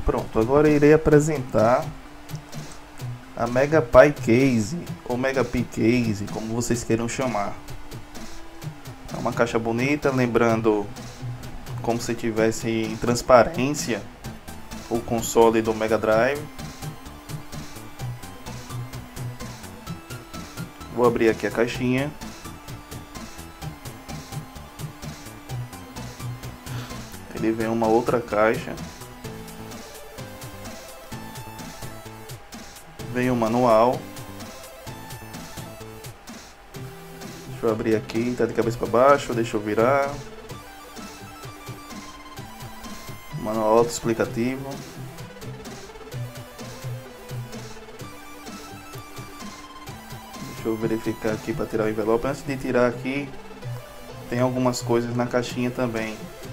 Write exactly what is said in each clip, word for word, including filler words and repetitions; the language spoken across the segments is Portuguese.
Pronto, agora irei apresentar a MegaPi Case ou MegaPi Case, como vocês queiram chamar. É uma caixa bonita, lembrando como se tivesse em transparência o console do Mega Drive. Vou abrir aqui a caixinha. Ele vem uma outra caixa. Vem o manual. Deixa eu abrir aqui, tá de cabeça para baixo, deixa eu virar. Manual autoexplicativo. Deixa eu verificar aqui para tirar o envelope. Antes de tirar aqui, tem algumas coisas na caixinha também.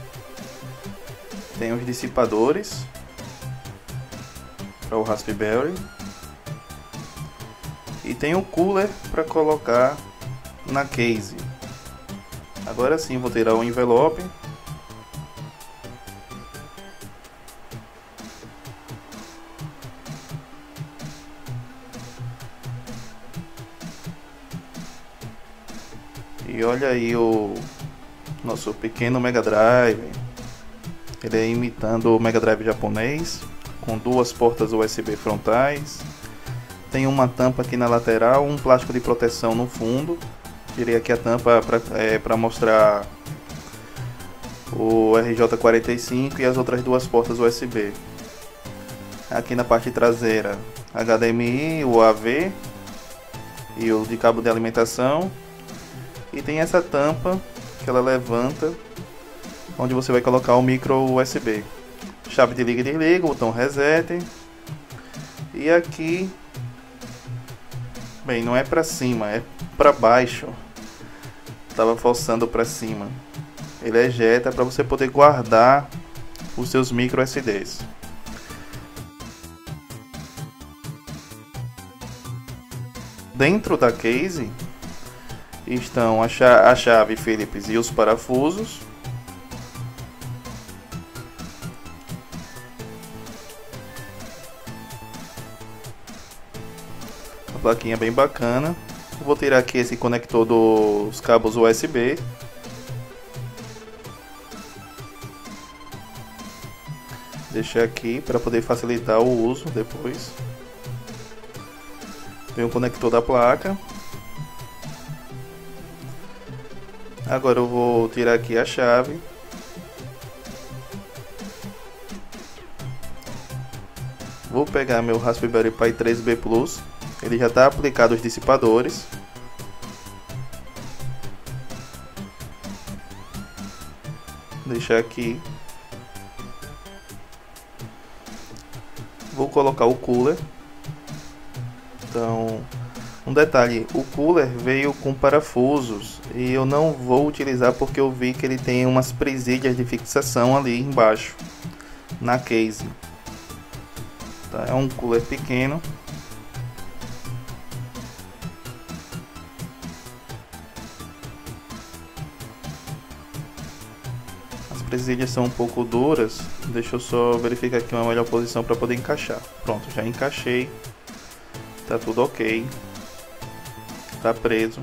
Tem os dissipadores para o Raspberry. E tem o cooler para colocar na case. Agora sim, vou tirar o envelope. E olha aí o nosso pequeno Mega Drive. Ele é imitando o Mega Drive japonês, com duas portas U S B frontais. Tem uma tampa aqui na lateral, um plástico de proteção no fundo. Tirei aqui a tampa para é, para mostrar o R J quarenta e cinco e as outras duas portas U S B. Aqui na parte traseira, H D M I, o A V e o de cabo de alimentação. E tem essa tampa que ela levanta, onde você vai colocar o micro U S B. Chave de liga e desliga, botão reset. E aqui, bem, não é para cima, é para baixo. Tava forçando para cima. Ele ejeta para você poder guardar os seus micro S Ds. Dentro da case estão a, cha a chave Phillips e os parafusos. A plaquinha bem bacana. Vou tirar aqui esse conector dos cabos U S B. Deixar aqui para poder facilitar o uso depois. Tem o conector da placa. Agora eu vou tirar aqui a chave. Vou pegar meu Raspberry Pi três B Plus. Ele já está aplicado os dissipadores. Deixar aqui. Vou colocar o cooler. Então, um detalhe, o cooler veio com parafusos e eu não vou utilizar porque eu vi que ele tem umas presilhas de fixação ali embaixo na case. Tá, é um cooler pequeno. As presilhas são um pouco duras. Deixa eu só verificar aqui uma melhor posição para poder encaixar. Pronto, já encaixei. Tá tudo ok. Tá preso.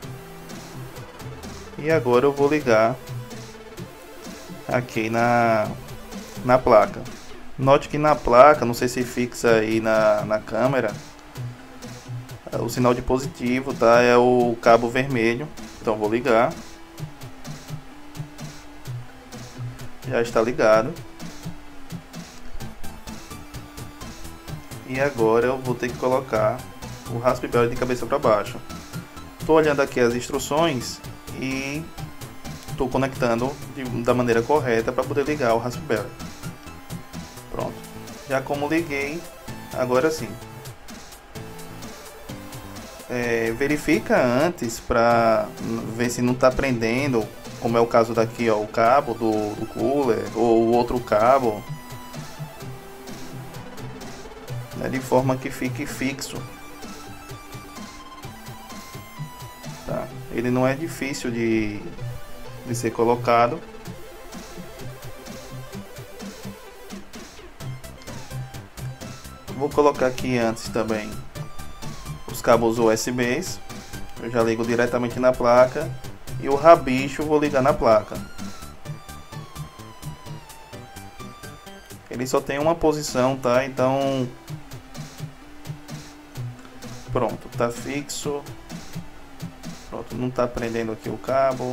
E agora eu vou ligar aqui na, na placa. Note que na placa, não sei se fixa aí na, na câmera, o sinal de positivo, tá? É o cabo vermelho. Então vou ligar. Já está ligado. E agora eu vou ter que colocar o Raspberry de cabeça para baixo. Estou olhando aqui as instruções e estou conectando de, da maneira correta para poder ligar o Raspberry. Pronto. Já como liguei, agora sim. É, verifica antes para ver se não está prendendo, como é o caso daqui, ó, o cabo do, do cooler ou o outro cabo. De forma que fique fixo. Tá? Ele não é difícil de, de ser colocado. Vou colocar aqui antes também os cabos U S Bs. Eu já ligo diretamente na placa. E o rabicho vou ligar na placa. Ele só tem uma posição, tá? Então... Pronto, tá fixo. Pronto, não tá prendendo aqui o cabo.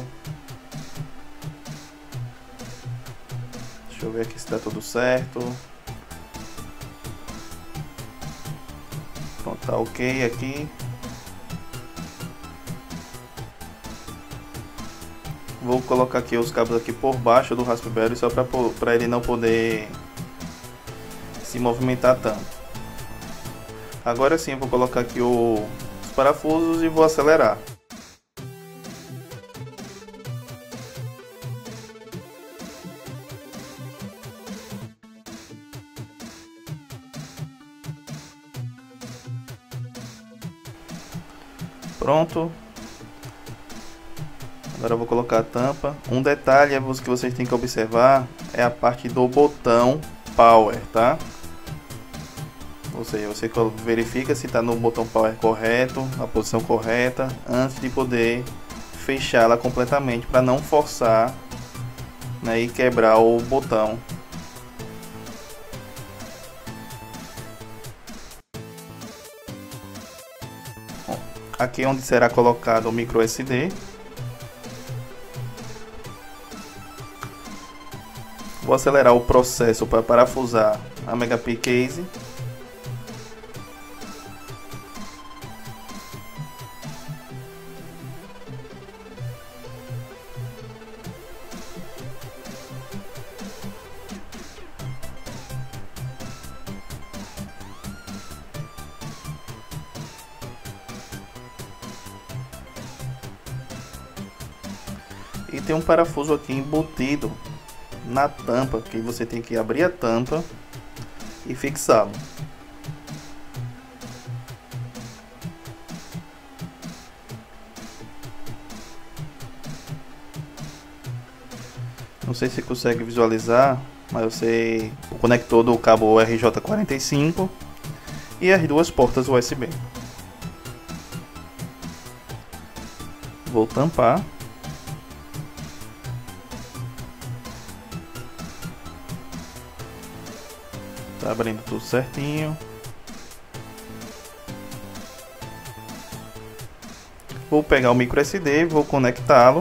Deixa eu ver aqui se tá tudo certo. Pronto, tá ok aqui. Vou colocar aqui os cabos aqui por baixo do Raspberry só para ele não poder se movimentar tanto. Agora sim eu vou colocar aqui o, os parafusos e vou acelerar. Pronto. Agora eu vou colocar a tampa. Um detalhe que vocês têm que observar é a parte do botão Power, tá? Ou seja, você verifica se está no botão Power correto, na posição correta, antes de poder fechá-la completamente, para não forçar, né, e quebrar o botão. Bom, aqui é onde será colocado o micro S D. Vou acelerar o processo para parafusar a Megapi Case. E tem um parafuso aqui embutido na tampa, que você tem que abrir a tampa e fixá-lo. Não sei se consegue visualizar, mas você o conector do cabo R J quarenta e cinco e as duas portas U S B. Vou tampar. Tá abrindo tudo certinho. Vou pegar o micro S D e vou conectá-lo.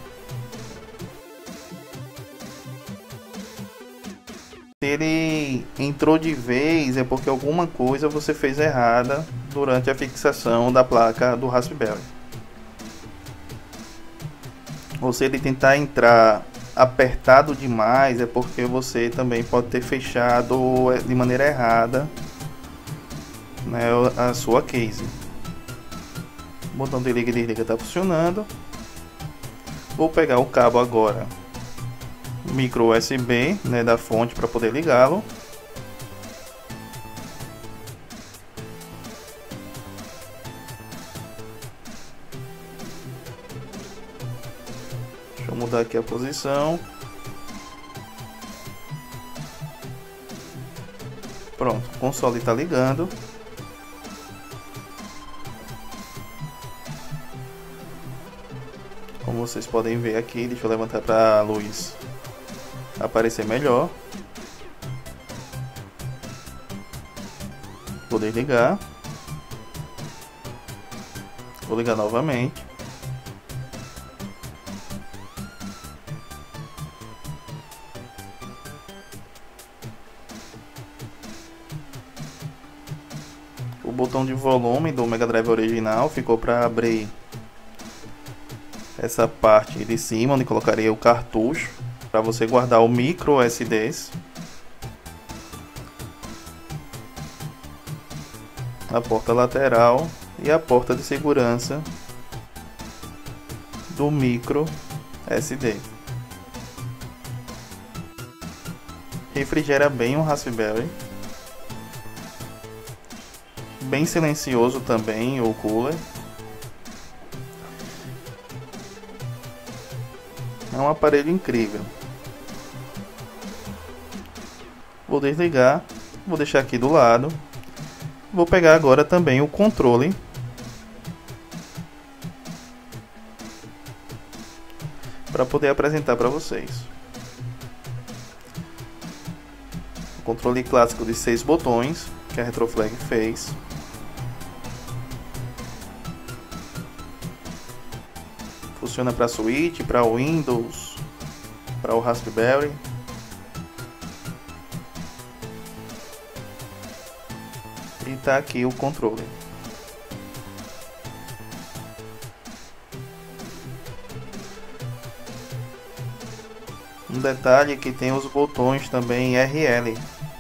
Se ele entrou de vez é porque alguma coisa você fez errada durante a fixação da placa do Raspberry. Ou se ele tentar entrar apertado demais é porque você também pode ter fechado de maneira errada, né, a sua case. O botão de liga e desliga está funcionando. Vou pegar o cabo agora, micro U S B, né, da fonte, para poder ligá-lo. Deixa eu mudar aqui a posição. Pronto, o console está ligando. Como vocês podem ver aqui, deixa eu levantar para a luz aparecer melhor. Vou desligar. Vou ligar novamente. O botão de volume do Mega Drive original ficou para abrir essa parte de cima, onde colocaria o cartucho, para você guardar o micro S Ds. A porta lateral e a porta de segurança do micro S D. Refrigera bem o Raspberry. Bem silencioso também o cooler. É um aparelho incrível. Vou desligar, vou deixar aqui do lado. Vou pegar agora também o controle para poder apresentar para vocês. O controle clássico de seis botões que a Retroflag fez. Funciona para Switch, para Windows, para o Raspberry. E tá aqui o controle. Um detalhe é que tem os botões também R L.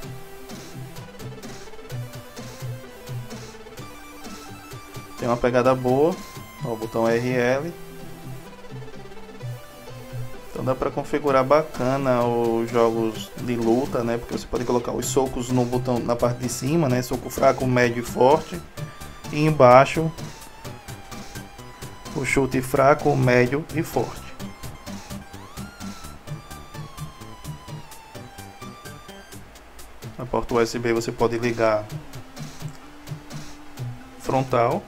Tem uma pegada boa, ó, o botão R L. Então dá para configurar bacana os jogos de luta, né? Porque você pode colocar os socos no botão na parte de cima, né? Soco fraco, médio e forte. E embaixo o chute fraco, médio e forte. Na porta U S B você pode ligar frontal.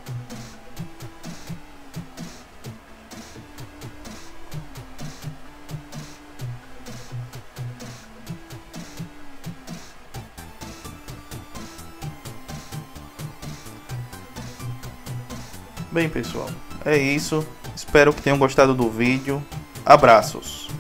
Bem, pessoal, é isso. Espero que tenham gostado do vídeo. Abraços!